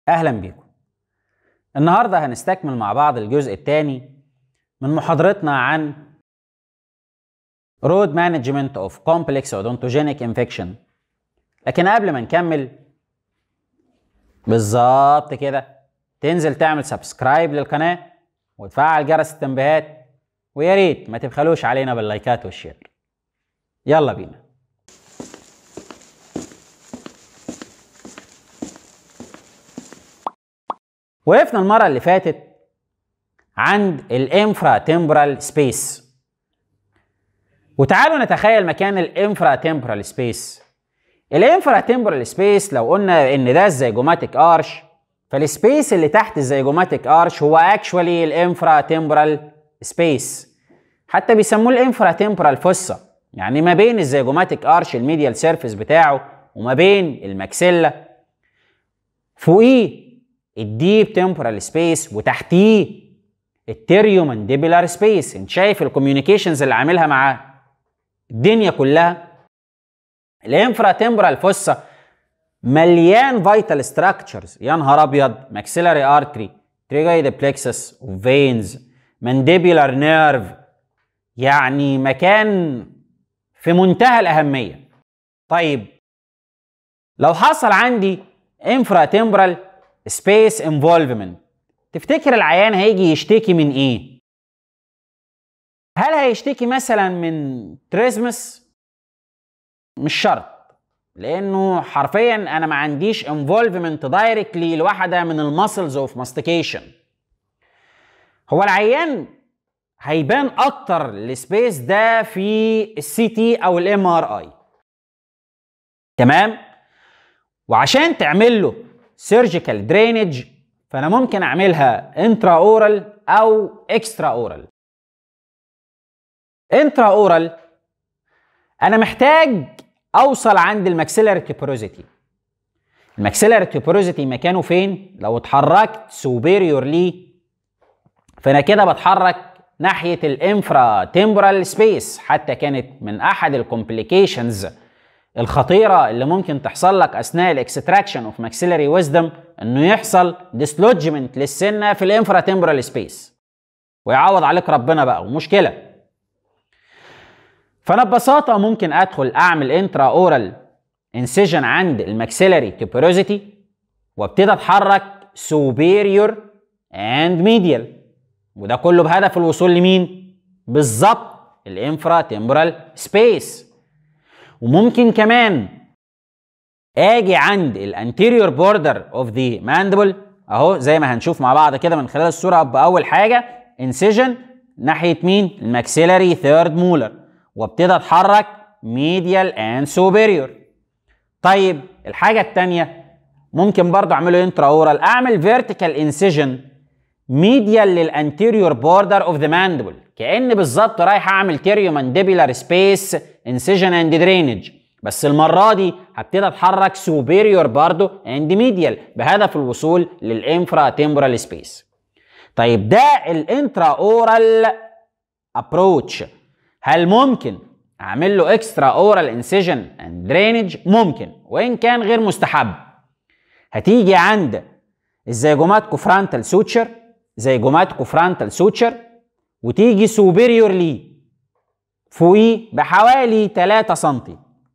أهلا بيكم. النهاردة هنستكمل مع بعض الجزء الثاني من محاضرتنا عن Road Management of Complex Odontogenic Infection. لكن قبل ما نكمل بالظبط كده تنزل تعمل سبسكرايب للقناة وتفعل جرس التنبيهات، ويا ريت ما تبخلوش علينا باللايكات والشير. يلا بينا. وقفنا المرة اللي فاتت عند الانفرا تمبرال سبيس، وتعالوا نتخيل مكان الانفرا تمبرال سبيس. الانفرا تمبرال سبيس لو قلنا ان ده الزيجوماتيك ارش، فالسبيس اللي تحت الزيجوماتيك ارش هو اكشوالي الانفرا تمبرال سبيس، حتى بيسموه الانفرا تمبرال فوسا، يعني ما بين الزيجوماتيك ارش الميديال سيرفيس بتاعه وما بين الماكسيلا، فوقيه الديب تمبرال سبيس وتحتيه التيريو مانديبولار سبيس. انت شايف الكوميونيكيشنز اللي عاملها مع الدنيا كلها. الانفرا تمبرال فوسا مليان فيتال ستراكشرز، يا نهار ابيض، ماكسيلاري ارتري، تريجويد بلكسس وفينز، مانديبولار نيرف، يعني مكان في منتهى الاهميه. طيب لو حصل عندي انفرا تمبرال سبيس انفولفمنت، تفتكر العيان هيجي يشتكي من ايه؟ هل هيشتكي مثلا من تريزمس؟ مش شرط، لانه حرفيا انا ما عنديش انفولفمنت دايركتلي لواحده من الماسلز اوف ماستيكيشن. هو العيان هيبان اكتر السبيس ده في السي تي او الام ار اي، تمام؟ وعشان تعمل له سيرجيكال درينج فانا ممكن اعملها انترا اورال او اكسترا اورال. انترا اورال انا محتاج اوصل عند الماكسيلاري تيبروزيتي. الماكسيلاري تيبروزيتي مكانه فين؟ لو اتحركت سوبيريور ليه فانا كده بتحرك ناحيه الانفرا تمبرال سبيس، حتى كانت من احد الكومبليكيشنز الخطيره اللي ممكن تحصل لك اثناء الاكستراكشن اوف ماكسيلاري ويزدم انه يحصل ديسلوجمنت للسنه في الانفرا تمبرال سبيس، ويعوض عليك ربنا بقى ومشكله. فانا ببساطه ممكن ادخل اعمل انترا اورال انسيجن عند الماكسيلاري تيبروزيتي وابتدي اتحرك سوبيريور اند ميديال، وده كله بهدف الوصول لمين؟ بالظبط الانفرا تمبرال سبيس. وممكن كمان اجي عند الانتيريور بوردر اوف ذا ماندبل اهو، زي ما هنشوف مع بعض كده من خلال الصوره. باول حاجه انسيجن ناحيه مين؟ الماكسيلاري ثيرد مولر، وابتدي اتحرك ميديال اند سوبيريور. طيب الحاجه الثانيه ممكن برضو اعمله انترا اورال، اعمل فيرتيكال انسيجن ميديال للانتيريور بوردر اوف ذا ماندبل، كأن بالظبط رايح اعمل تيريو مانديبولار سبيس انسيجن اند درينج، بس المره دي هبتدي اتحرك سوبيريور برضو اند ميديال بهدف الوصول للانفرا تمبرال سبيس. طيب ده الانترا اورال ابروتش. هل ممكن اعمل له اكسترا اورال انسيجن اند درينج؟ ممكن، وان كان غير مستحب. هتيجي عند الزيجوماتيكو فرانتال سوتشر، زيجوماتيكو فرانتال سوتشر، وتيجي سوبيريور ليه فوقيه بحوالي 3 سم،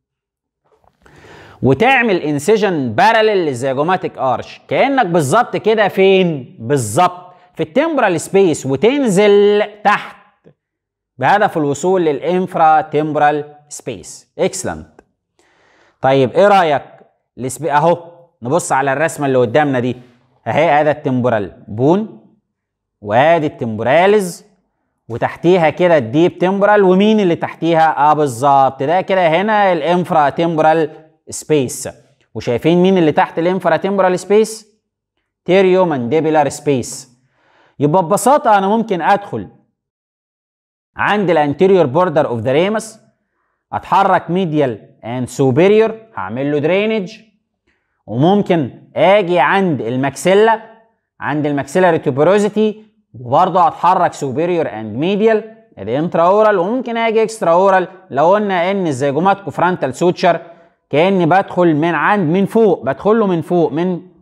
وتعمل انسيجن باراليل للزيجوماتيك ارش، كانك بالظبط كده فين؟ بالظبط في التمبرال سبيس، وتنزل تحت بهدف الوصول للانفرا تمبرال سبيس. اكسلنت. طيب ايه رايك؟ اهو نبص على الرسمه اللي قدامنا دي اهي، هذا التمبرال بون وادي التمبرالز، وتحتيها كده الديب تمبرال، ومين اللي تحتيها؟ بالظبط ده كده هنا الانفرا تمبرال سبيس. وشايفين مين اللي تحت الانفرا تمبرال سبيس؟ تيريو مانديبولار سبيس. يبقى ببساطه انا ممكن ادخل عند الانتيريور بوردر اوف ذا ريمس، اتحرك ميديال اند سوبيريور، هعمل له درينج، وممكن اجي عند الماكسيلا، عند الماكسيلاري تيبروزيتي، وبرضه اتحرك سوبيريور اند ميديال ادي انترا اورال، وممكن اجي اكسترا اورال لو قلنا ان الزيجوماتيكو فرانتال سوتشر كاني بدخل من فوق، بدخل له من فوق من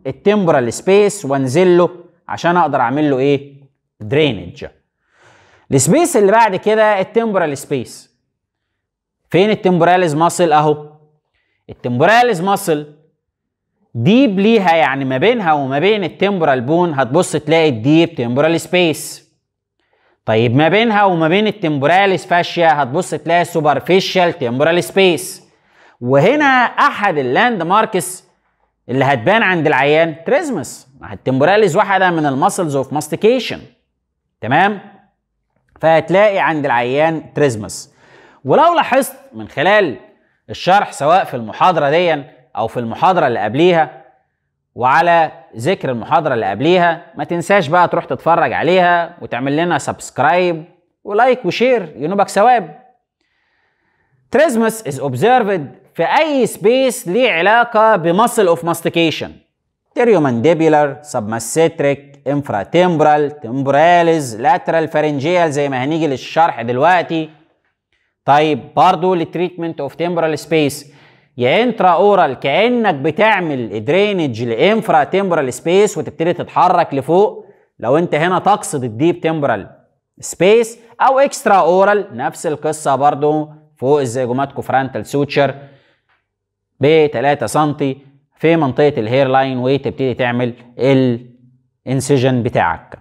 التمبورال سبيس وانزل له عشان اقدر اعمل له ايه؟ درينج. السبيس اللي بعد كده التمبورال سبيس. فين التمبوراليز ماسل؟ اهو التمبوراليز ماسل ديب ليها، يعني ما بينها وما بين التمبورال بون هتبص تلاقي الديب تمبورال سبيس. طيب ما بينها وما بين التمبوراليز فاشيا هتبص تلاقي سوبرفيشال تمبورال سبيس. وهنا احد اللاند ماركس اللي هتبان عند العيان تريزمس. التمبوراليز واحده من الماسلز اوف ماستيكيشن، تمام؟ فهتلاقي عند العيان تريزمس. ولو لاحظت من خلال الشرح سواء في المحاضره دي او في المحاضره اللي قبليها، وعلى ذكر المحاضره اللي قبليها ما تنساش بقى تروح تتفرج عليها وتعمل لنا سبسكرايب ولايك وشير ينوبك ثواب. تريزمس is observed في اي سبيس ليه علاقه بمسل اوف ماستيكيشن، تيريومانديبولار، سبماسيتريك، انفراتمبرال، تمبوراليز، لاترال فارنجيال زي ما هنيجي للشرح دلوقتي. طيب برضو للتريتمنت اوف تمبورال سبيس يا انترا اورال كانك بتعمل درينج لانفرا تمبورال سبيس وتبتدي تتحرك لفوق لو انت هنا تقصد الديب تمبورال سبيس، او اكسترا اورال نفس القصه برضو فوق الزيجوماتيكو فرانتال سوتشر ب 3 سم في منطقه الهير لاين وتبتدي تعمل الانسجن بتاعك.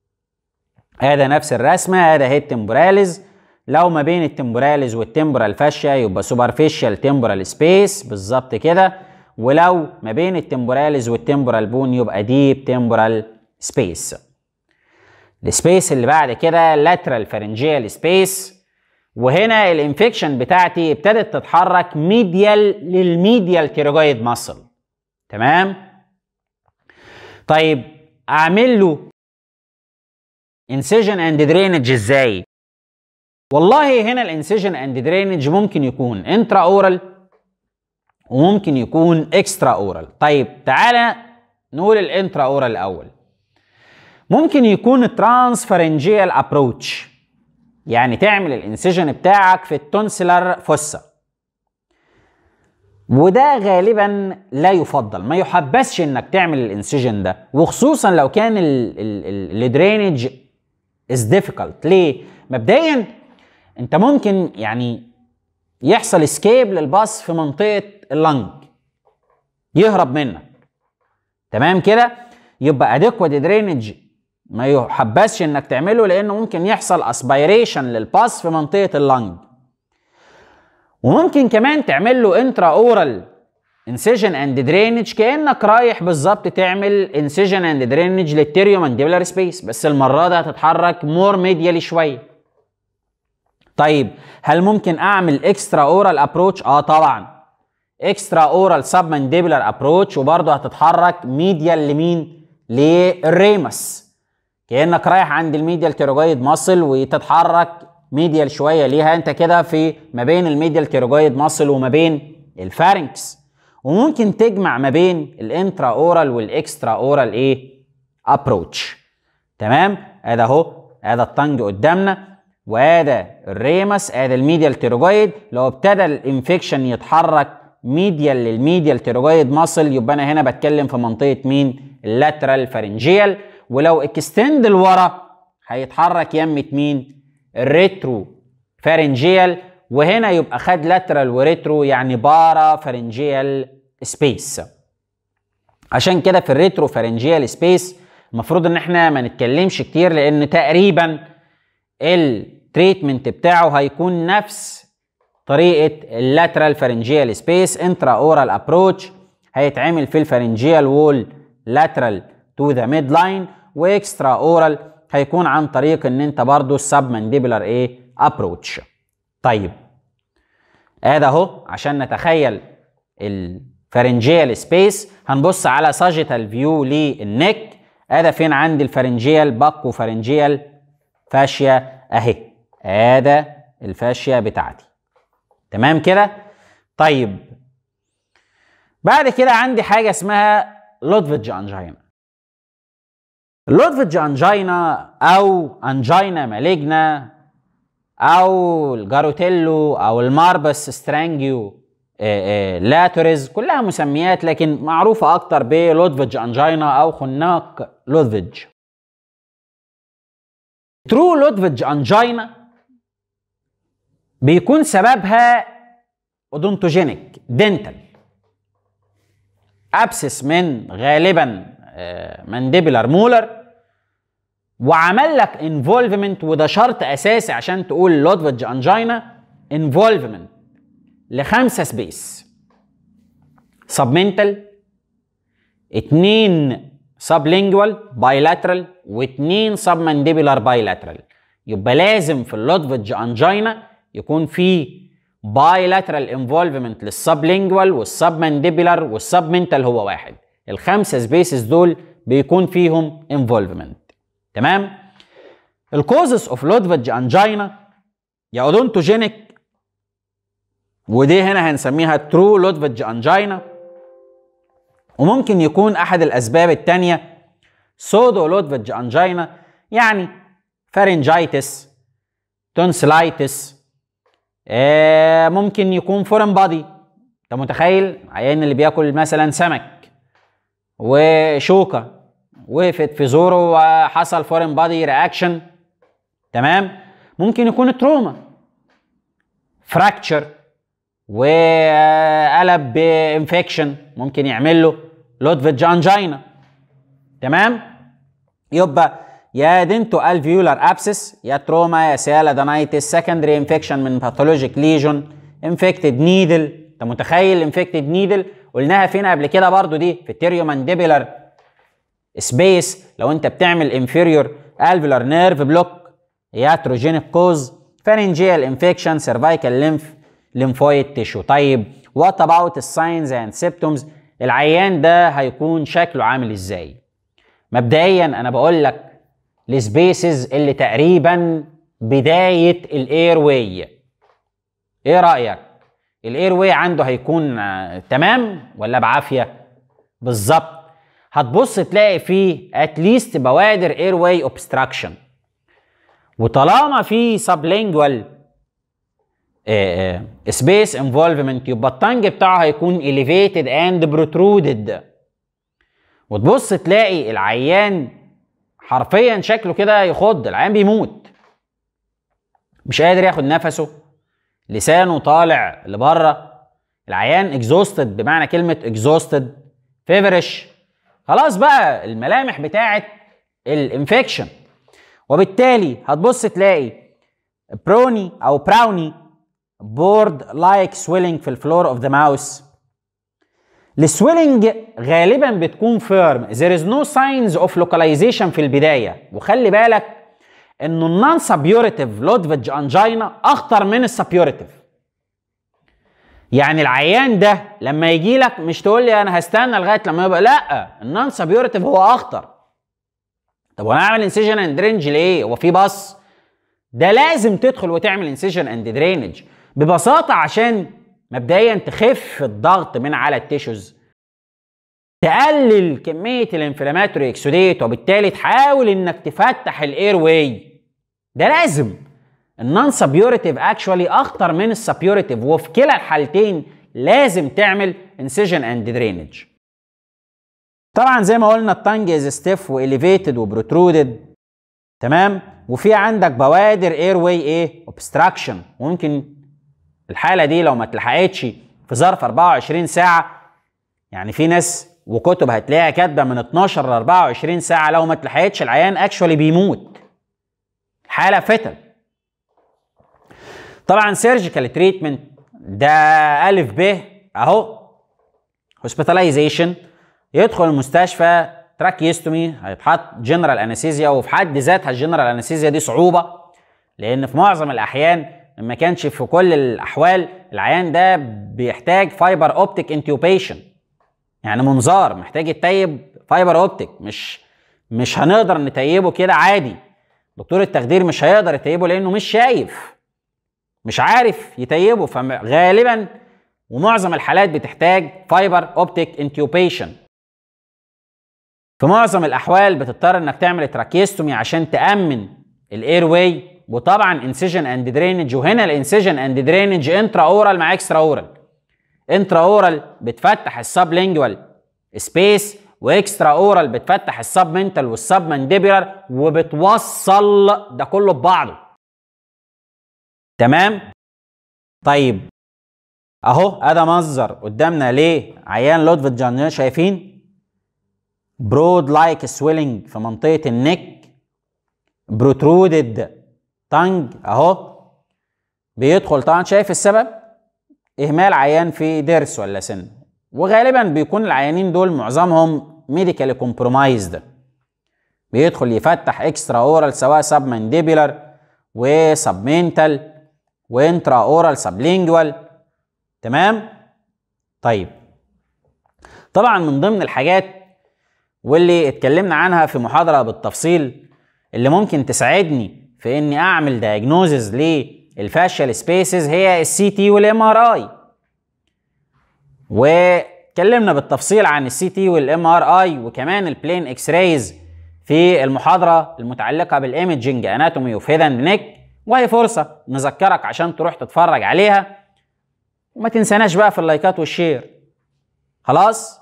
هذا نفس الرسمه، هذا هي التمبوراليز. لو ما بين التمبوراليز والتمبورال فاشيا يبقى سوبرفيشال تمبورال سبيس بالظبط كده، ولو ما بين التمبوراليز والتمبورال بون يبقى ديب تمبورال سبيس. السبيس اللي بعد كده لاترال فارنجيال سبيس، وهنا الانفكشن بتاعتي ابتدت تتحرك ميديال للميديال تيروجويد ماسل، تمام؟ طيب اعمل له انسيجن اند درينج ازاي؟ والله هنا الانسيجن اند درينج ممكن يكون انترا اورال وممكن يكون اكسترا اورال. طيب تعالى نقول الانترا اورال الاول. ممكن يكون ترانسفارنجيال ابروتش، يعني تعمل الانسيجن بتاعك في التونسلر فوسا، وده غالبا لا يفضل، ما يحبسش انك تعمل الانسيجن ده، وخصوصا لو كان الدرينج از ديفيكالت. ليه؟ مبدئيا انت ممكن يعني يحصل اسكيب للباص في منطقه اللنج يهرب منك، تمام كده؟ يبقى اديكوات درينج ما يحبسش انك تعمله، لانه ممكن يحصل اسبيريشن للباص في منطقه اللنج. وممكن كمان تعمل له انترا اورال انسيجن اند درينج كانك رايح بالظبط تعمل انسيجن اند درينج للتيريومانديبولار سبيس، بس المره دي هتتحرك مور ميديالي شويه. طيب هل ممكن اعمل اكسترا اورال ابروتش؟ طبعا اكسترا اورال سب مانديبولار ابروتش، وبرضه هتتحرك ميديال لمين؟ للريمس، كانك رايح عند الميديال تيروجويد ماسل وتتحرك ميديال شويه ليها، انت كده في ما بين الميديال تيروجويد ماسل وما بين الفارنكس. وممكن تجمع ما بين الانترا اورال والاكسترا اورال ابروتش، تمام؟ ادي اهو، ادي الطنج قدامنا، وهذا الريمس، ادي الميديال تيروجويد. لو ابتدى الانفكشن يتحرك ميديال للميديال تيروجويد ماسل يبقى انا هنا بتكلم في منطقه مين؟ اللاترال فارنجيال. ولو اكستند لورا هيتحرك يمة مين؟ الريترو فارنجيال، وهنا يبقى خد لاترال وريترو يعني بارا فارنجيال سبيس. عشان كده في الريترو فارنجيال سبيس المفروض ان احنا ما نتكلمش كتير، لان تقريبا التريتمنت بتاعه هيكون نفس طريقه اللاترال فارنجيال سبيس. انترا اورال ابروتش هيتعمل في الفارنجيال وول لاترال تو ذا ميد لاين، واكسترا اورال هيكون عن طريق ان انت برضو السب مانديبولار ابروتش. طيب ادي اهو عشان نتخيل الفارنجيال سبيس هنبص على ساجيتال فيو للنك. ادي فين عندي الفارنجيال باكو فارنجيال فاشيا اهي، ادي الفاشيا بتاعتي، تمام كده؟ طيب بعد كده عندي حاجه اسمها لودفيج انجينا. اللودفيج انجينا او انجينا مالجنا او الجاروتيلو او الماربس سترانجيو لاتوريز، كلها مسميات لكن معروفة أكتر بلودفيج أنجينا أو خناق لودفيج. ترو لودفيج أنجينا بيكون سببها اودونتوجينيك دنتال ابسس من غالبا مانديبولار مولر، وعمل لك انفولفمنت، وده شرط اساسي عشان تقول لودفيج انجينا، انفولفمنت ل5 سبيس: سبمنتال، 2 سبلينجوال بايلاترال، و2 سبمانديبولار بايلاترال. يبقى لازم في اللودفيج انجينا يكون في بايلاترال انفولفمنت للسبلينجوال والسبمانديبولار، والسبمنتال هو واحد. ال5 سبيسز دول بيكون فيهم انفولفمنت. تمام؟ الكوزز اوف لودفيج انجينا يا اودونتوجينيك، ودي هنا هنسميها ترو لودفيج انجينا، وممكن يكون احد الاسباب الثانيه سودو لودفيج انجينا، يعني فارنجايتس، تونسلايتس، ممكن يكون فورن بادي. انت متخيل عيان اللي بياكل مثلا سمك وشوكه وقفت في زوره وحصل فورن بادي رياكشن، تمام؟ ممكن يكون تروما، فراكتشر وقلب بانفكشن، ممكن يعمل له لودفيج انجينا. تمام؟ يبقى يا دنتو الفيولار ابسس، يا تروما، يا سيالادينايتس، سكندري انفكشن من باثولوجيك ليجون، انفكتد نيدل. انت متخيل انفكتد نيدل؟ قلناها فين قبل كده برضو، دي في التيريومانديبولار سبيس. لو انت بتعمل انفيريور الفيولار نيرف بلوك، ياتروجينيك كوز، فارنجيال انفكشن، سيرفايكال ليمفويد تيشو. طيب وات اباوت الساينز اند سيمبتومز؟ العيان ده هيكون شكله عامل ازاي؟ مبدئيا انا بقول لك السبيسز اللي تقريبا بدايه الاير واي. ايه رايك؟ الاير واي عنده هيكون تمام ولا بعافيه؟ بالظبط. هتبص تلاقي فيه اتليست بوادر اير واي اوبستراكشن، وطالما في سبلينجوال سبيس انفولفمنت يبقى التانج بتاعه هيكون elevated and protruded، وتبص تلاقي العيان حرفيا شكله كده يخض، العيان بيموت، مش قادر ياخد نفسه، لسانه طالع لبره، العيان اكزوستد بمعنى كلمه اكزوستد، فيفرش، خلاص بقى الملامح بتاعه الانفكشن. وبالتالي هتبص تلاقي بروني او براوني بورد لايك سويلنج في الفلور اوف ذا ماوس. السويلنج غالبا بتكون فيرم، there is no signs of localization في البدايه. وخلي بالك انه النون سابيوريتيف لودفيج انجينا اخطر من السابيوريتيف. يعني العيان ده لما يجي لك مش تقول لي انا هستنى لغايه لما يبقى، لا، النون سابيوريتيف هو اخطر. طب وانا اعمل انسيجن اند درينج ليه؟ هو في بص؟ ده لازم تدخل وتعمل انسيجن اند درينج ببساطه عشان مبدئيا تخف الضغط من على التيشوز، تقلل كميه الانفلاماتوري اكسوديت، وبالتالي تحاول انك تفتح الاير واي. ده لازم. النون سابيوريتيف اكشوالي اخطر من السابيوريتيف، وفي كلا الحالتين لازم تعمل انسيجن اند درينج. طبعا زي ما قلنا التانج از ستيف واليفيتد وبروترودد، تمام؟ وفي عندك بوادر اير واي ايه؟ اوبستراكشن. وممكن الحاله دي لو ما اتلحقتش في ظرف 24 ساعه، يعني في ناس وكتب هتلاقيها كاتبه من 12 ل 24 ساعه، لو ما اتلحقتش العيان اكشوالي بيموت، حاله فتل. طبعا سيرجيكال تريتمنت ده الف ب اهو، هوسبيتاليزيشن، يدخل المستشفى، تراكيستومي، هيتحط جنرال انستيزيا. وفي حد ذاتها الجنرال انستيزيا دي صعوبه، لان في معظم الاحيان ما كانش في كل الاحوال العيان ده بيحتاج فايبر اوبتيك انتيوبيشن، يعني منظار محتاج يتيب فايبر اوبتيك، مش هنقدر نتيبه كده عادي. دكتور التخدير مش هيقدر يتيبه لانه مش شايف، مش عارف يتيبه، فغالبا ومعظم الحالات بتحتاج فايبر اوبتيك انتيوبيشن. في معظم الاحوال بتضطر انك تعمل تراكيستومي عشان تامن الاير واي، وطبعا انسيجن اند درينج. وهنا الانسيجن اند درينج انترا اورال مع اكسترا اورال. انترا اورال بتفتح السبلينجوال سبيس، واكسترا اورال بتفتح السبمنتال والسبمنديبولار، وبتوصل ده كله ببعضه. تمام؟ طيب اهو ادي منظر قدامنا ليه عيان لودفيج جانجينا. شايفين برود لايك سويلنج في منطقه النك، بروترودد تانج اهو بيدخل. طبعا شايف السبب؟ اهمال عيان في ضرس ولا سن، وغالبا بيكون العيانين دول معظمهم ميديكالي كومبرومايزد. بيدخل يفتح اكسترا اورال سواء سب مانديبولار وسبمنتال وانترا اورال سبلينجوال. تمام؟ طيب طبعا من ضمن الحاجات واللي اتكلمنا عنها في محاضرة بالتفصيل اللي ممكن تساعدني في اني اعمل دايجنوزز للفاشيال سبيسز هي السي تي والام ار اي. واتكلمنا بالتفصيل عن السي تي والام ار اي وكمان البلين اكس رايز في المحاضرة المتعلقة بالايمجنج اناتومي اوف هيد اند نيك، وهي فرصة نذكرك عشان تروح تتفرج عليها، وما تنساناش بقى في اللايكات والشير. خلاص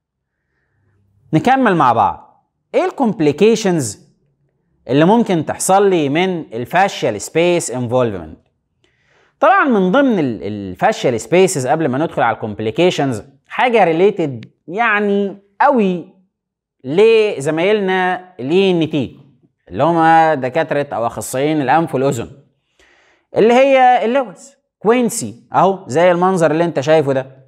نكمل مع بعض. ايه الكومبليكيشنز اللي ممكن تحصل لي من الفاشيال سبيس انفولفمنت؟ طبعا من ضمن الفاشيال سبيسز قبل ما ندخل على الكومبليكيشنز حاجه ريليتد يعني قوي لزمايلنا الان تي اللي هم دكاتره او اخصائيين الانف والاذن، اللي هي اللوز كوينسي اهو زي المنظر اللي انت شايفه ده.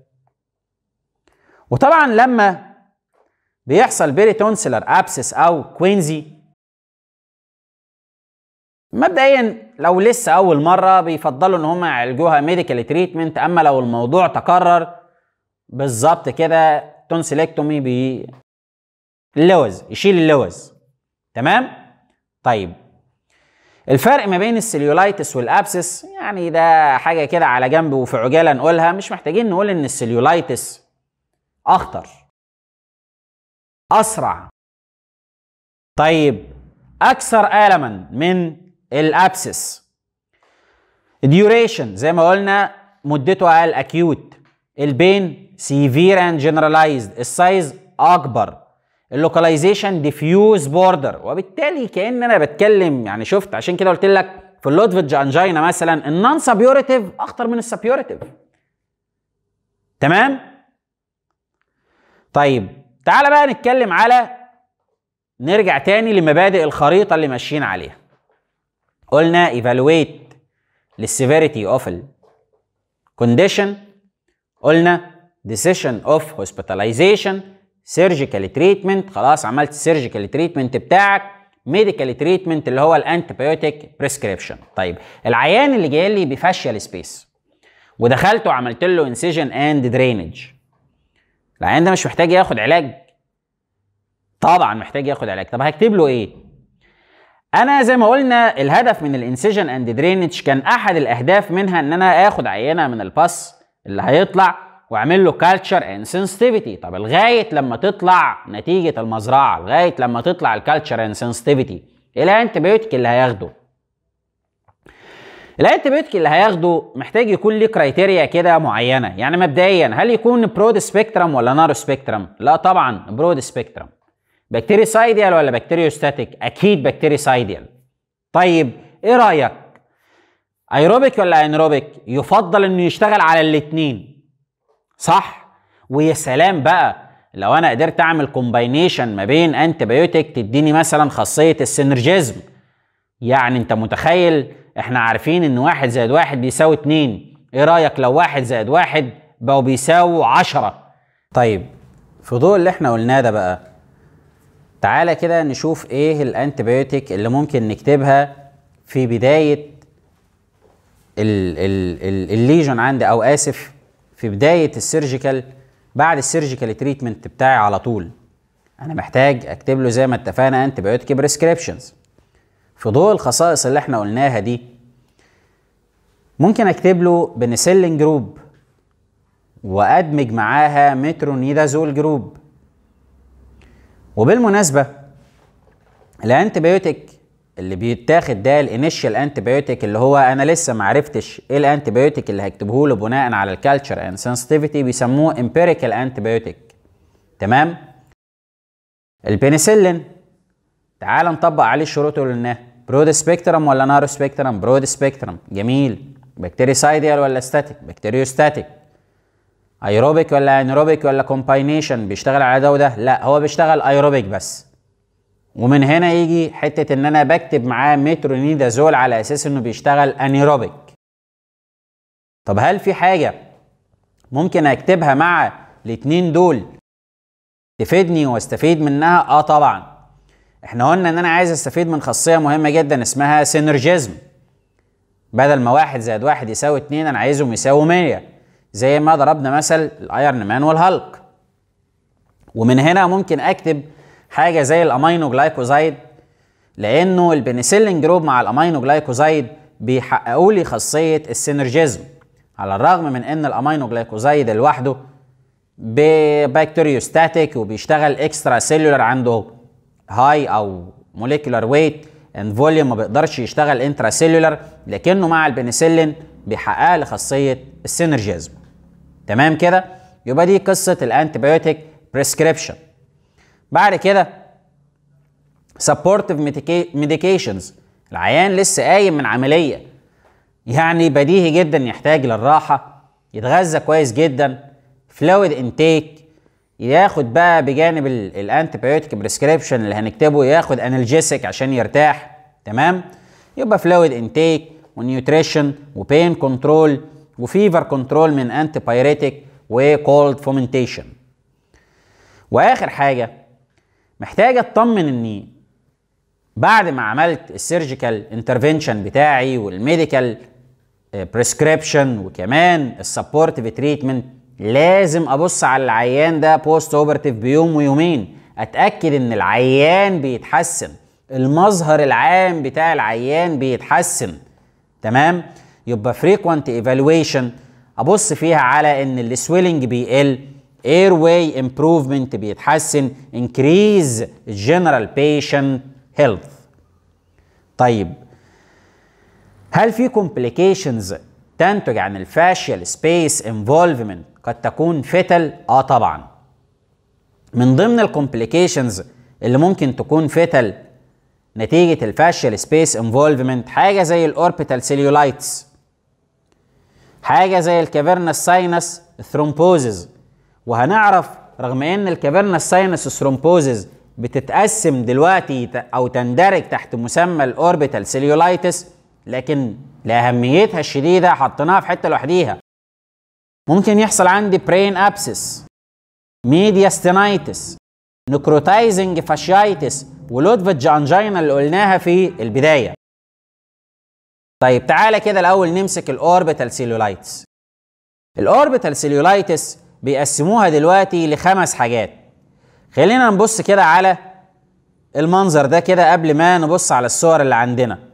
وطبعا لما بيحصل بيريتونسلر ابسس او كوينزي مبدئيا لو لسه اول مره بيفضلوا ان هم يعالجوها ميديكال تريتمنت، اما لو الموضوع تكرر بالظبط كده تونسيلكتومي باللوز، يشيل اللوز. تمام؟ طيب الفرق ما بين السيليولايتس والابسس يعني ده حاجه كده على جنب وفي عجاله نقولها، مش محتاجين نقول ان السيليولايتس اخطر اسرع، طيب اكثر الما من الابسس. الديوريشن زي ما قلنا مدته اقل، اكيوت، البين سيفير اند جنرالايزد، السايز اكبر، اللوكاليزيشن ديفيوز بوردر، وبالتالي كأن انا بتكلم يعني شفت عشان كده قلت لك في اللودفيج انجينا مثلا النون سابيوريتيف اخطر من السابيوريتيف. تمام؟ طيب تعال بقى نتكلم على نرجع تاني لمبادئ الخريطة اللي ماشيين عليها. قلنا evaluate للسيفيريتي اوف الكونديشن، قلنا decision of hospitalization، surgical treatment خلاص عملت السيرجيكال تريتمنت بتاعك، medical treatment اللي هو الانتيبيوتيك بريسكريبشن. طيب العيان اللي جاي لي بفاشيال سبيس ودخلت وعملت له انسيجن اند درينج، العيان ده مش محتاج ياخد علاج؟ طبعا محتاج ياخد علاج. طب هكتب له ايه؟ انا زي ما قلنا الهدف من الانسيجن اند درينج كان احد الاهداف منها ان انا اخد عينه من الباس اللي هيطلع واعمل له كالتشر اند سنسيتيفيتي. طب لغايه لما تطلع نتيجه المزرعه، لغايه لما تطلع الكالتشر اند سنسيتيفيتي، ايه الانتيبيوتيك اللي هياخده؟ الانتيبيوتيك اللي هياخده محتاج يكون ليه كرايتيريا كده معينه. يعني مبدئيا هل يكون برود سبيكترم ولا نارو سبيكترم؟ لا طبعا برود سبيكترم. بكتيريسايديال ولا بكتيريوستاتيك؟ اكيد بكتيريسايديال. طيب ايه رايك؟ ايروبيك ولا انيروبيك؟ يفضل انه يشتغل على الاثنين، صح؟ ويا سلام بقى لو انا قدرت اعمل كومباينيشن ما بين انتيبيوتيك تديني مثلا خاصيه السينرجيزم. يعني انت متخيل احنا عارفين ان 1 زائد 1 بيساوي 2، ايه رايك لو 1 زائد 1 بقوا بيساووا 10؟ طيب في ضوء اللي احنا قلناه ده بقى تعالى كده نشوف ايه الانتيبيوتيك اللي ممكن نكتبها في بدايه الليجن عندي، او اسف في بدايه السيرجيكال، بعد السيرجيكال تريتمنت بتاعي على طول. انا محتاج اكتب له زي ما اتفقنا انتيبيوتيك بريسكريبشنز. في ضوء الخصائص اللي احنا قلناها دي ممكن اكتب له بنسلين جروب وادمج معاها مترونيدازول جروب. وبالمناسبه الانتيبيوتيك اللي بيتاخد ده الانيشال انتيبيوتيك، اللي هو انا لسه ما عرفتش ايه الانتيبيوتيك اللي هكتبه له بناء على الكالتشر اند سنسيتيفيتي، بيسموه امبيريكال انتيبيوتيك. تمام. البنسلين تعال نطبق عليه الشروط اللي قلناها. برود سبيكترم ولا نارو سبيكترم؟ برود سبيكترم. جميل. بكتيريسايديال ولا ستاتيك؟ بكتيريوستاتيك. ايروبيك ولا انيروبيك ولا كومباينيشن؟ بيشتغل على ده وده؟ لا، هو بيشتغل ايروبيك بس. ومن هنا يجي حته ان انا بكتب معاه مترونيدازول على اساس انه بيشتغل انيروبيك. طب هل في حاجه ممكن اكتبها مع الاتنين دول تفيدني واستفيد منها؟ طبعا. احنا قلنا ان انا عايز استفيد من خاصيه مهمه جدا اسمها سينرجيزم. بدل ما 1 زائد 1 يساوي 2 انا عايزهم يساووا 100، زي ما ضربنا مثل الايرن مان والهالك. ومن هنا ممكن اكتب حاجه زي الامينو جلايكوزايد، لانه البنسلين جروب مع الامينو جلايكوزايد بيحققوا لي خاصيه السينرجيزم، على الرغم من ان الامينو جلايكوزايد لوحده بكتيريوستاتيك وبيشتغل اكسترا سيلولار، عنده هاي او موليكولار ويت اند فوليوم، ما بيقدرش يشتغل انترا سيلولار، لكنه مع البنسلين بيحقق لي خاصيه السينرجيزم. تمام كده؟ يبقى دي قصه الانتيبيوتيك بريسكريبشن. بعد كده سبورتيف ميديكيشنز. العيان لسه قايم من عمليه، يعني بديهي جدا يحتاج للراحه، يتغذى كويس جدا، فلويد انتيك، ياخد بقى بجانب الانتيبيوتيك بريسكريبشن اللي هنكتبه ياخد انالجيسيك عشان يرتاح. تمام. يبقى فلويد انتيك ونيوتريشن وبين كنترول وفيفر كنترول من انتي بايريتيك وكولد فومنتيشن. واخر حاجه محتاج اطمن اني بعد ما عملت السيرجيكال انترفنشن بتاعي والميديكال بريسكريبشن وكمان السبورتيف تريتمنت، لازم ابص على العيان ده بوست اوبرتيف بيوم ويومين، اتاكد ان العيان بيتحسن، المظهر العام بتاع العيان بيتحسن. تمام. يبقى frequent evaluation ابص فيها على ان السويلنج بيقل، airway improvement بيتحسن، increase general patient health. طيب هل في complications تنتج عن الفاشيال سبيس انفولفمنت قد تكون فيتال؟ طبعا. من ضمن الكومبليكيشنز اللي ممكن تكون فيتال نتيجة الفاشيال سبيس انفولفمنت حاجة زي الاوربيتال سيليولايتس، حاجة زي الكافيرنس ساينس ثرومبوزز. وهنعرف رغم ان الكافيرنس ساينس ثرومبوزز بتتقسم دلوقتي او تندرج تحت مسمى الاوربيتال سيليولايتس، لكن لأهميتها الشديدة حطيناها في حتة لوحديها. ممكن يحصل عندي برين ابسس، ميدياستينايتس، نكروتايزنج فاشيايتس، ولودفيدج انجينا اللي قلناها في البداية. طيب تعالى كده الأول نمسك الأوربيتال سيلولايتس. الأوربيتال سيلولايتس بيقسموها دلوقتي ل5 حاجات. خلينا نبص كده على المنظر ده كده قبل ما نبص على الصور اللي عندنا.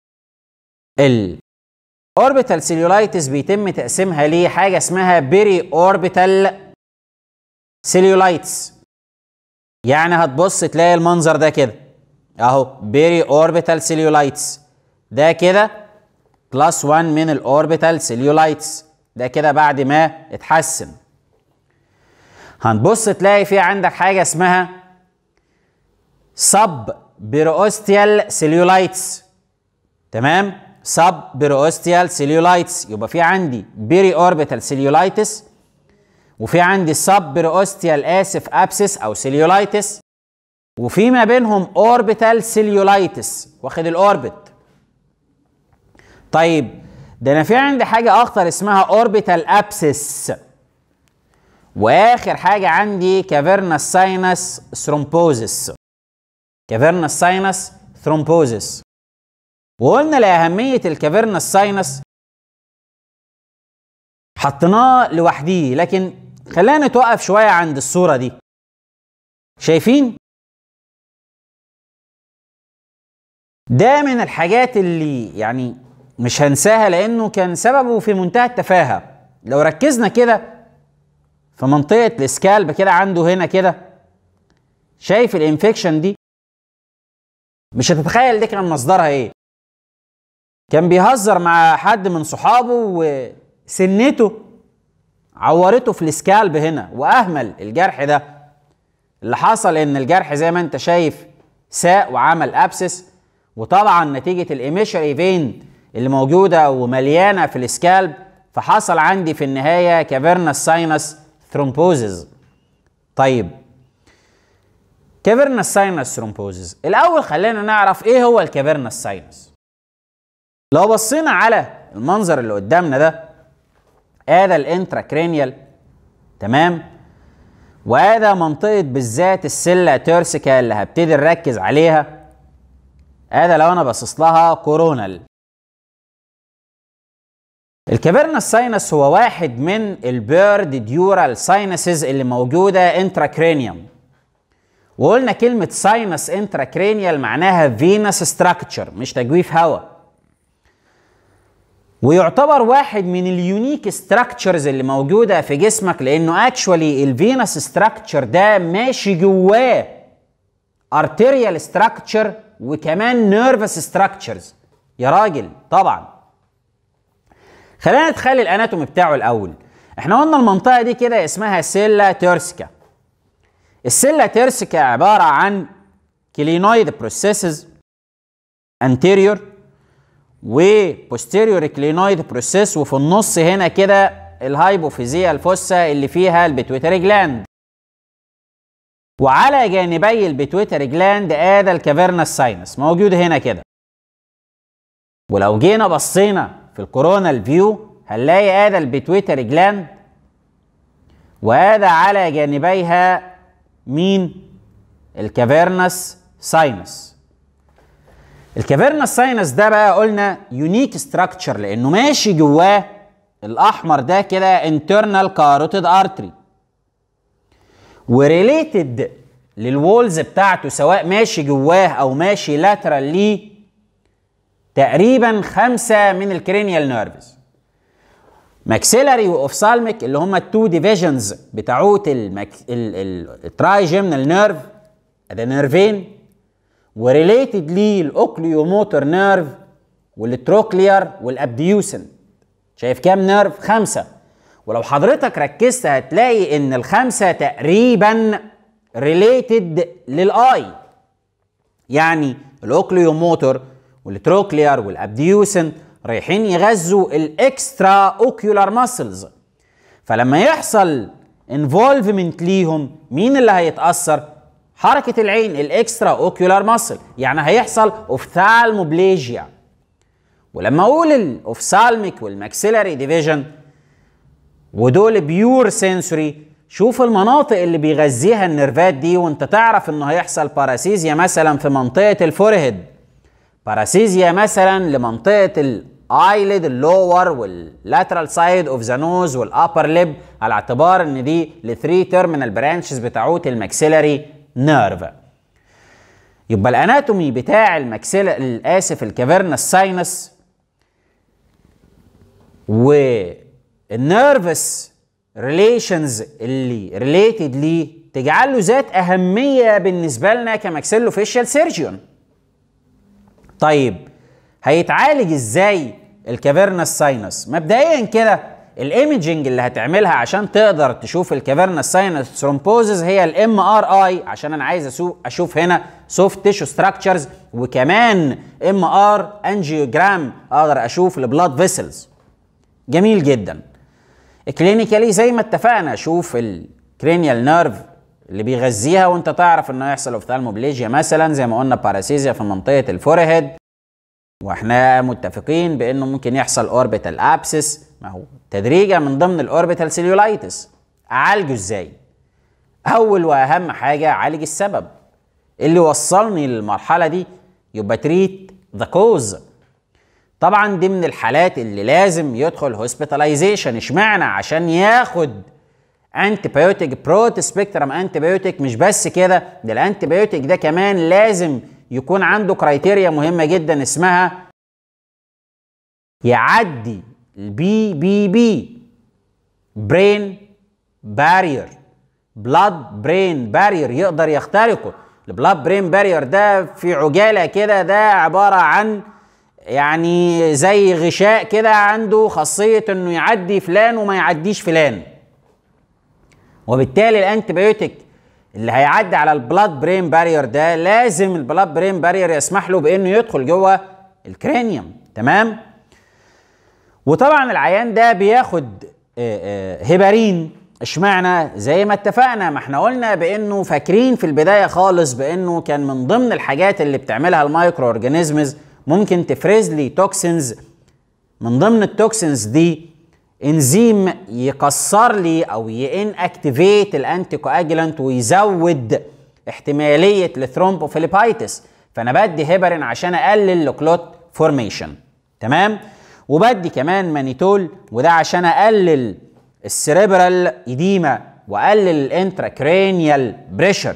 الاوربيتال سيلولايتس بيتم تقسيمها ليه حاجه اسمها بيري اوربيتال سيلولايتس. يعني هتبص تلاقي المنظر ده كده اهو، بيري اوربيتال سيلولايتس، ده كده كلاس 1 من الاوربيتال سيلولايتس، ده كده بعد ما اتحسن. هنبص تلاقي في عندك حاجه اسمها سب بيروستيال سيلولايتس. تمام. سب بيروستيال سيلولايتس، يبقى في عندي بيري اوربيتال سيلولايتس، وفي عندي سب بيروستيال ابسس او سيلولايتس، وفي ما بينهم اوربيتال سيلولايتس واخد الاوربت. طيب ده انا في عندي حاجه اخطر اسمها اوربيتال ابسس، واخر حاجه عندي كافيرنس ساينس ثرومبوزس. كافيرنس ساينس ثرومبوزس. وقلنا لأهمية الكافيرنس ساينس حطيناه لوحديه، لكن خلينا نتوقف شوية عند الصورة دي. شايفين؟ ده من الحاجات اللي يعني مش هنساها لأنه كان سببه في منتهى التفاهة. لو ركزنا كده في منطقة السكالب كده عنده هنا كده، شايف الانفكشن دي؟ مش هتتخيل دي كان مصدرها ايه. كان بيهزر مع حد من صحابه وسنته عورته في السكالب هنا واهمل الجرح ده. اللي حصل ان الجرح زي ما انت شايف ساء وعمل ابسس، وطبعا نتيجة الايميشري فين اللي موجودة ومليانة في السكالب فحصل عندي في النهاية كافيرنس ساينس ثرومبوزز. طيب كافيرنس ساينس ثرومبوزز، الاول خلينا نعرف ايه هو الكافيرنس ساينس. لو بصينا على المنظر اللي قدامنا ده، هذا الانتراكرينيال تمام، وهذا منطقة بالذات السلة تيرسيكا اللي هبتدي نركز عليها. هذا لو انا باصص لها كورونال. الكافيرنس ساينس هو واحد من البيرد ديورال ساينسز اللي موجودة انتراكرينيوم. وقلنا كلمة ساينس انتراكرينيال معناها فينس ستراكتشر، مش تجويف هواء. ويعتبر واحد من اليونيك ستراكتشرز اللي موجودة في جسمك، لانه اكشوالي الفينس ستراكتشر ده ماشي جواه ارتيريال ستراكتشر وكمان نيرفس ستراكتشرز. يا راجل طبعا. خلينا نتخيل الاناتومي بتاعه الاول. احنا قلنا المنطقة دي كده اسمها سيلا تيرسيكا. السيلا تيرسيكا عبارة عن كلينويد بروسيسز anterior و posterior كلينويد بروسيس، وفي النص هنا كده الهايبوفيزيال فوسا اللي فيها البيتويتري جلاند، وعلى جانبي البيتويتري جلاند ادى الكافيرنس ساينس موجود هنا كده. ولو جينا بصينا في الكورونال فيو هنلاقي ادى البيتويتري جلاند، وهذا على جانبيها مين؟ الكافيرنس ساينس. الكافيرنس ساينس ده بقى قلنا يونيك ستراكتشر لانه ماشي جواه الاحمر ده كده انترنال كاروتيد ارتري، وريليتد للوولز بتاعته سواء ماشي جواه او ماشي لاترال ليه تقريبا 5 من الكرينيال نيرفز، ماكسيلاري واوفسالميك اللي هم التو ديفيجنز بتاعوت الترايجيمنال نيرف، ده نيرفين، وريليتد ليه الاوكليوموتور نيرف والتروكليار والابديوسن. شايف كام نيرف؟ 5. ولو حضرتك ركزت هتلاقي ان ال5 تقريبا ريليتد للاي، يعني الاوكليوموتور والتروكليار والابديوسن رايحين يغذوا الاكسترا اوكيولار ماسلز. فلما يحصل انفولفمنت ليهم مين اللي هيتاثر؟ حركه العين، الاكسترا اوكيولار ماسل، يعني هيحصل اوفثالموبليجيا. ولما اقول الاوفثالميك والماكسيلاري ديفيجن ودول بيور سنسوري، شوف المناطق اللي بيغذيها النيرفات دي وانت تعرف انه هيحصل باراسيزيا مثلا في منطقه الفورهيد، باراسيزيا مثلا لمنطقه الايليد اللور واللاترال سايد اوف ذا نوز والابر ليب، على اعتبار ان دي الثري تيرمينال برانشز بتاعوت الماكسيلاري نيرف. يبقى الاناتومي بتاع الكافيرنس ساينس والنيرفس ريليشنز اللي ريليتد ليه تجعل له ذات اهميه بالنسبه لنا كماكسيلو فيشيال سيرجيون. طيب هيتعالج ازاي الكافيرنس ساينس؟ مبدئيا كده الايميجنج اللي هتعملها عشان تقدر تشوف الكافيرنس ساينس ثرومبوزز هي الام ار اي، عشان انا عايز اشوف هنا سوفت تيشو ستراكشرز، وكمان ام ار انجيوجرام اقدر اشوف البلاد فيسلز. جميل جدا. كلينيكالي زي ما اتفقنا اشوف الكرينيال نيرف اللي بيغذيها وانت تعرف انه يحصل اوفثالموبليجيا مثلا زي ما قلنا باراسيزيا في منطقه الفورهيد، واحنا متفقين بانه ممكن يحصل اوربيتال ابسس، ما هو تدريجا من ضمن الاوربيتال سيلولايتس. اعالجه ازاي؟ اول واهم حاجه اعالج السبب اللي وصلني للمرحله دي، يبقى تريت ذا كوز. طبعا دي من الحالات اللي لازم يدخل هوسبيتاليزيشن. اشمعنى؟ عشان ياخد انتي بايوتيك، برود سبيكترم انتي بايوتيك. مش بس كده، ده الانتي بايوتيك ده كمان لازم يكون عنده كرايتيريا مهمه جدا اسمها يعدي البي بي بي، برين بارير، بلاد برين بارير، يقدر يخترقه. البلاد برين بارير ده في عجاله كده ده عباره عن يعني زي غشاء كده عنده خاصيه انه يعدي فلان وما يعديش فلان، وبالتالي الانتيبيوتيك اللي هيعدي على البلاد برين بارير ده لازم البلاد برين بارير يسمح له بانه يدخل جوه الكرانيوم. تمام. وطبعا العيان ده بياخد هيبارين. اشمعنى؟ زي ما اتفقنا، ما احنا قلنا بانه فاكرين في البدايه خالص بانه كان من ضمن الحاجات اللي بتعملها المايكرو اورجانيزمز ممكن تفرز لي توكسينز. من ضمن التوكسينز دي انزيم يكسر لي او يان اكتيفيت الانتي كواجولانت ويزود احتماليه الثرومبوفيليبايتس، فانا بدي هيبرين عشان اقلل الكلوت فورميشن. تمام. وبدي كمان مانيتول وده عشان اقلل السيريبرال ايديما واقلل الانتراكرانيال بريشر.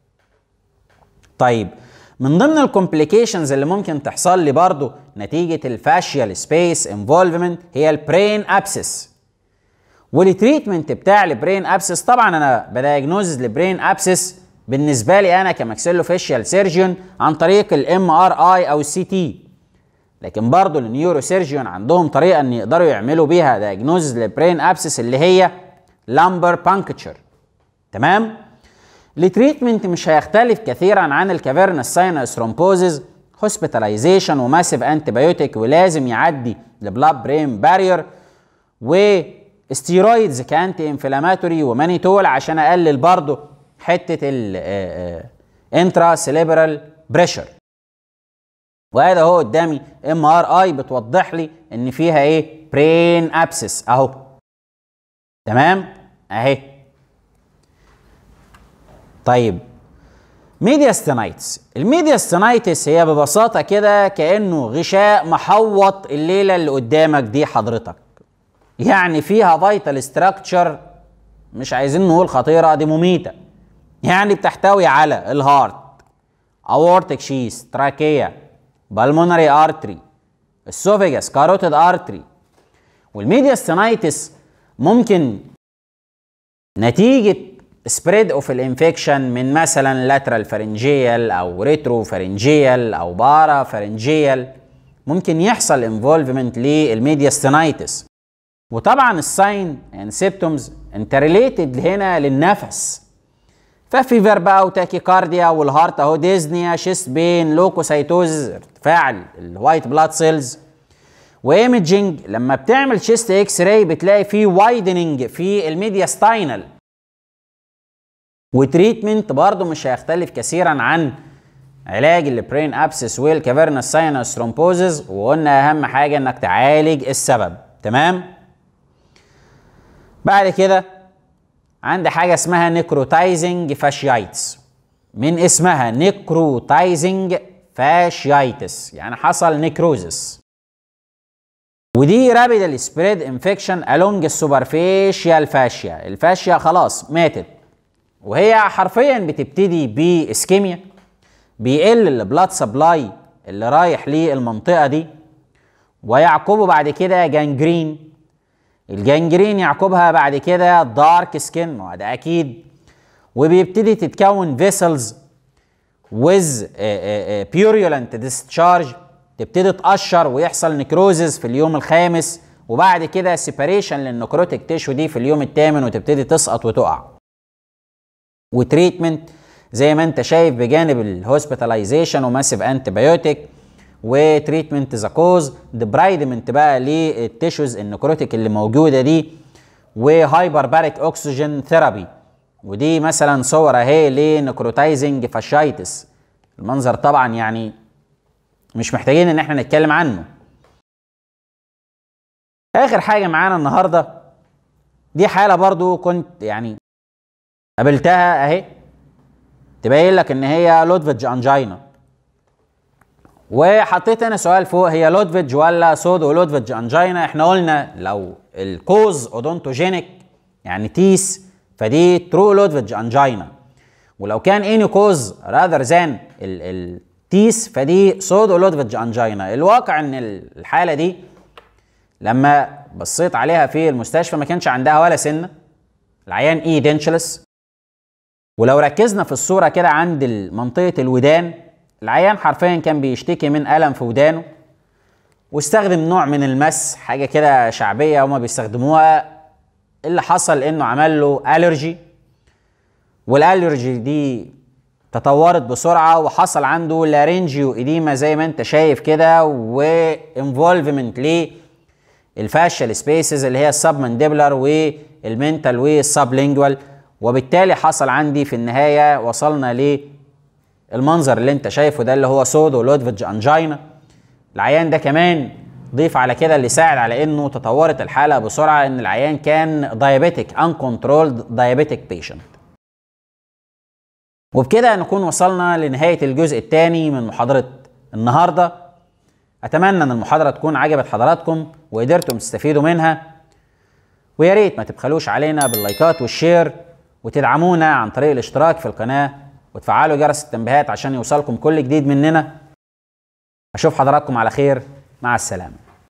طيب من ضمن الكومبليكيشنز اللي ممكن تحصل لي برضو نتيجه الفاشيال سبيس انفولفمنت هي البرين ابسس. والتريتمنت بتاع البرين ابسس طبعا انا بدايجنوز البرين ابسس بالنسبه لي انا كماكسيلو فيشيال سيرجيون عن طريق الام ار اي او السي تي، لكن برضو النيورو سيرجيون عندهم طريقه ان يقدروا يعملوا بيها دايجنوز للبرين ابسس اللي هي لامبر بانكتشر. تمام. التريتمنت مش هيختلف كثيرا عن الكافيرنس ساينس ثرومبوزز، هوسبيتاليزيشن وماسيف انتيبيوتيك ولازم يعدي البلاد برين بارير وستيرويدز كانتي انفلاماتوري ومانيتول عشان اقلل برضو حته الانترا سيليبرال بريشر. وهذا هو قدامي ام ار اي بتوضح لي ان فيها ايه؟ برين ابسس اهو. تمام اهي. طيب ميدياستينايتس. الميدياستينايتس هي ببساطه كده كانه غشاء محوط الليله اللي قدامك دي حضرتك، يعني فيها فايتال ستراكشر مش عايزين نقول خطيره، دي مميته. يعني بتحتوي على الهارت، اورتيك شيس، تراكيه، بالمونري ارتري، السوفيجاس، كاروتيد ارتري. والميدياستينايتس ممكن نتيجه سبريد اوف الانفكشن من مثلا لاترال فارنجيال او ريترو فارنجيال او بارا فارنجيال ممكن يحصل انفولفمنت للميدياستينايتس. وطبعا الساين اند سيبتومز انت ريليتد هنا للنفس، ففيفر بقى وتاكيكارديا والهارت اهو، ديزنيا، شيست بين، لوكوسايتوز، ارتفاع الوايت بلاد سيلز. وايمجنج لما بتعمل شيست اكس راي بتلاقي فيه وايدننج في الميدياستاينال. وتريتمنت برضه مش هيختلف كثيرا عن علاج البرين ابسس والكافيرنس ساينس ثرومبوزز، وقلنا اهم حاجه انك تعالج السبب. تمام. بعد كده عندي حاجه اسمها نيكروتايزنج فاشيايتس، من اسمها نيكروتايزنج فاشيايتس يعني حصل نيكروزس، ودي رابيدال سبريد انفكشن الونج السوبرفيشيال فاشيا. الفاشيا خلاص ماتت، وهي حرفيا بتبتدي باسكيميا، بيقل البلاد سبلاي اللي رايح للمنطقه دي، ويعقبه بعد كده جانجرين. الجانجرين يعقبها بعد كده دارك سكين، ما ده اكيد، وبيبتدي تتكون فيسلز ويز بيوريولنت ديسشارج، تبتدي تقشر ويحصل نكروزز في اليوم الخامس، وبعد كده سيباريشن للنكروتيك تيشو دي في اليوم الثامن وتبتدي تسقط وتقع. وتريتمنت زي ما انت شايف بجانب الهوسبيتاليزيشن وماسيف انتيبيوتيك وتريتمنت ذا كوز، ديبرايدمنت بقى للتيشوز النكروتيك اللي موجوده دي، وهايبر باريك اوكسجين ثيرابي. ودي مثلا صور اهي لنكروتايزنج فاشايتس. المنظر طبعا يعني مش محتاجين ان احنا نتكلم عنه. اخر حاجه معانا النهارده دي حاله برضو كنت يعني قابلتها اهي، تبين لك ان هي لودفيج انجينا، وحطيت انا سؤال فوق هي لودفيج ولا سودو لودفيج انجينا. احنا قلنا لو الكوز اودونتوجينيك يعني تيس فدي ترو لودفيج انجينا، ولو كان اني كوز راذر ذان التيس فدي سودو لودفيج انجينا. الواقع ان الحاله دي لما بصيت عليها في المستشفى ما كانش عندها ولا سنه، العيان ايدنشلس، ولو ركزنا في الصورة كده عند منطقة الودان، العيان حرفيا كان بيشتكي من ألم في ودانه، واستخدم نوع من المس، حاجة كده شعبية هما بيستخدموها. اللي حصل انه عمل له ألرجي، والألرجي دي تطورت بسرعة وحصل عنده لارينجيو إديما زي ما انت شايف كده، وانفولفمنت للفاشيال سبيسز اللي هي السبمنديبلر والمنتال والسبلينجوال، وبالتالي حصل عندي في النهاية وصلنا للمنظر اللي انت شايفه ده اللي هو سودو لودفيج انجينا. العيان ده كمان ضيف على كده اللي ساعد على انه تطورت الحالة بسرعة ان العيان كان دايابيتك uncontrolled diabetic patient. وبكده نكون وصلنا لنهاية الجزء الثاني من محاضرة النهاردة. اتمنى ان المحاضرة تكون عجبت حضراتكم وقدرتم تستفيدوا منها، ويا ريت ما تبخلوش علينا باللايكات والشير، وتدعمونا عن طريق الاشتراك في القناة وتفعلوا جرس التنبيهات عشان يوصلكم كل جديد مننا. اشوف حضراتكم على خير، مع السلامة.